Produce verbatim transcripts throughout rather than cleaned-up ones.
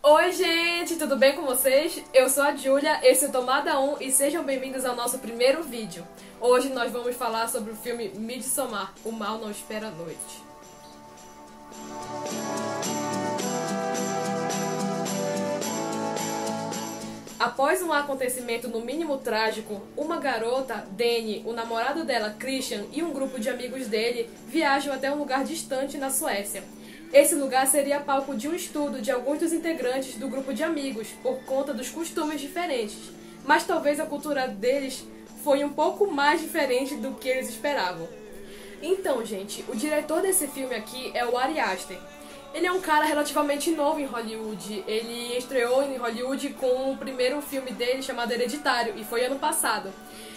Oi gente, tudo bem com vocês? Eu sou a Júlia, esse é o Tomada um e sejam bem-vindos ao nosso primeiro vídeo. Hoje nós vamos falar sobre o filme Midsommar, O Mal Não Espera a Noite. Após um acontecimento no mínimo trágico, uma garota, Dani, o namorado dela, Christian, e um grupo de amigos dele viajam até um lugar distante na Suécia. Esse lugar seria palco de um estudo de alguns dos integrantes do grupo de amigos, por conta dos costumes diferentes. Mas talvez a cultura deles foi um pouco mais diferente do que eles esperavam. Então, gente, o diretor desse filme aqui é o Ari Aster. Ele é um cara relativamente novo em Hollywood. Ele estreou em Hollywood com o primeiro filme dele chamado Hereditário, e foi ano passado.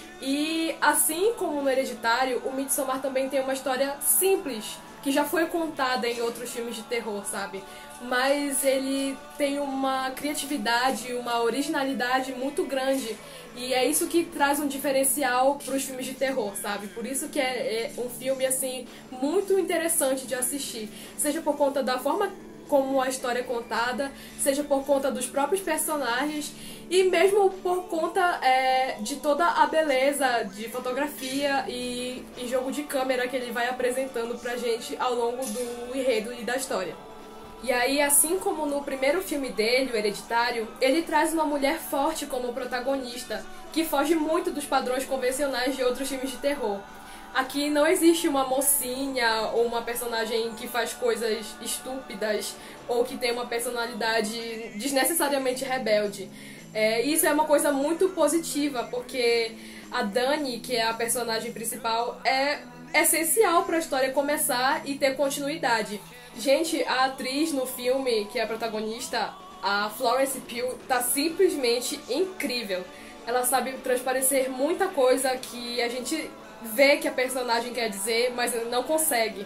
E assim como no Hereditário, o Midsommar também tem uma história simples, que já foi contada em outros filmes de terror, sabe? Mas ele tem uma criatividade, uma originalidade muito grande. E é isso que traz um diferencial para os filmes de terror, sabe? Por isso que é, é um filme, assim, muito interessante de assistir. Seja por conta da forma como a história é contada, seja por conta dos próprios personagens e mesmo por conta é, de toda a beleza de fotografia e, e jogo de câmera que ele vai apresentando pra gente ao longo do enredo e da história. E aí, assim como no primeiro filme dele, o Hereditário, ele traz uma mulher forte como protagonista, que foge muito dos padrões convencionais de outros filmes de terror. Aqui não existe uma mocinha ou uma personagem que faz coisas estúpidas ou que tem uma personalidade desnecessariamente rebelde. É, isso é uma coisa muito positiva, porque a Dani, que é a personagem principal, é essencial para a história começar e ter continuidade. Gente, a atriz no filme, que é a protagonista, a Florence Pugh, tá simplesmente incrível. Ela sabe transparecer muita coisa que a gente vê que a personagem quer dizer, mas não consegue.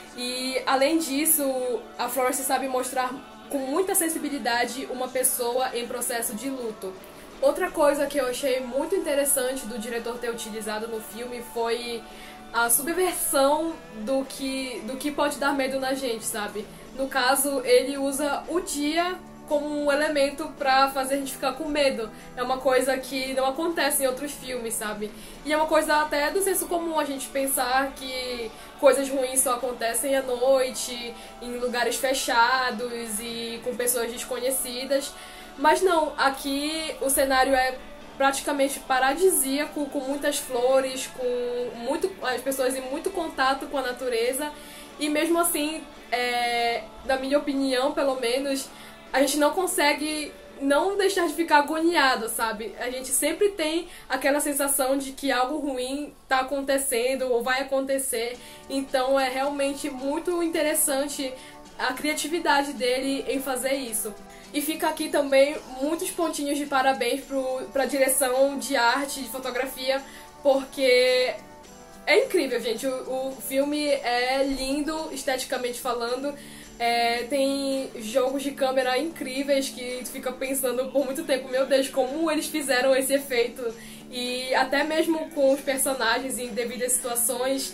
E além disso, a Florence sabe mostrar com muita sensibilidade uma pessoa em processo de luto. Outra coisa que eu achei muito interessante do diretor ter utilizado no filme foi a subversão do que, do que pode dar medo na gente, sabe? No caso, ele usa o dia como um elemento pra fazer a gente ficar com medo. É uma coisa que não acontece em outros filmes, sabe? E é uma coisa até do senso comum a gente pensar que coisas ruins só acontecem à noite, em lugares fechados e com pessoas desconhecidas. Mas não, aqui o cenário é praticamente paradisíaco, com muitas flores, com muito, as pessoas em muito contato com a natureza. E mesmo assim, é, na minha opinião, pelo menos, a gente não consegue não deixar de ficar agoniado, sabe? A gente sempre tem aquela sensação de que algo ruim tá acontecendo ou vai acontecer. Então é realmente muito interessante a criatividade dele em fazer isso. E fica aqui também muitos pontinhos de parabéns para a direção de arte, de fotografia, porque é incrível, gente. O, o filme é lindo, esteticamente falando. É, tem jogos de câmera incríveis que tu fica pensando por muito tempo, meu Deus, como eles fizeram esse efeito. E até mesmo com os personagens em devidas situações,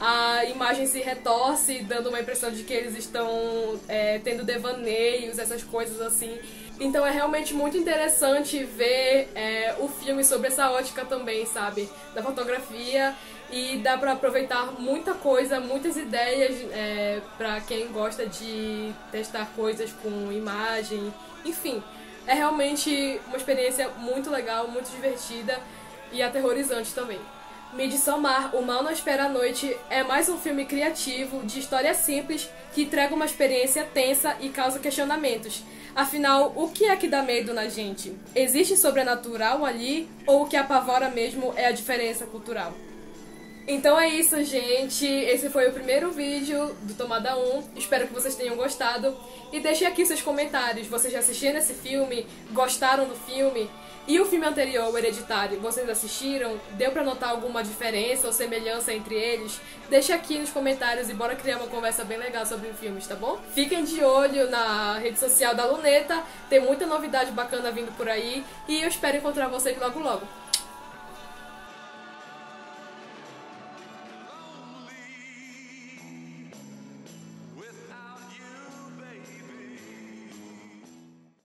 a imagem se retorce, dando uma impressão de que eles estão é, tendo devaneios, essas coisas assim. Então é realmente muito interessante ver é, o filme sobre essa ótica também, sabe? Da fotografia. E dá pra aproveitar muita coisa, muitas ideias é, pra quem gosta de testar coisas com imagem. Enfim, é realmente uma experiência muito legal, muito divertida e aterrorizante também. Midsommar, O Mal Não Espera a Noite é mais um filme criativo, de história simples, que entrega uma experiência tensa e causa questionamentos. Afinal, o que é que dá medo na gente? Existe sobrenatural ali ou o que apavora mesmo é a diferença cultural? Então é isso, gente. Esse foi o primeiro vídeo do Tomada um. Espero que vocês tenham gostado. E deixem aqui seus comentários. Vocês já assistiram esse filme? Gostaram do filme? E o filme anterior, o Hereditário, vocês assistiram? Deu pra notar alguma diferença ou semelhança entre eles? Deixa aqui nos comentários e bora criar uma conversa bem legal sobre os filmes, tá bom? Fiquem de olho na rede social da Luneta. Tem muita novidade bacana vindo por aí. E eu espero encontrar vocês logo logo.